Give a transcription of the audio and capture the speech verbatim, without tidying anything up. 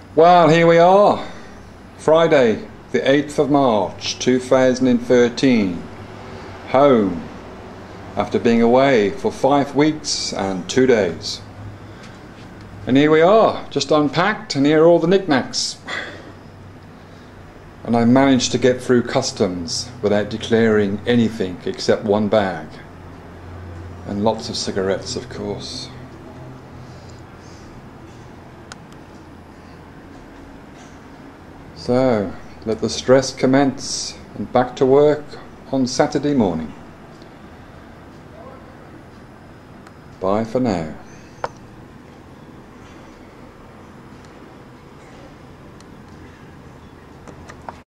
Well, here we are, Friday the eighth of March two thousand thirteen, home after being away for five weeks and two days. And here we are, just unpacked, and here are all the knickknacks. And I managed to get through customs without declaring anything except one bag. And lots of cigarettes, of course. So, let the stress commence, and back to work on Saturday morning. Bye for now.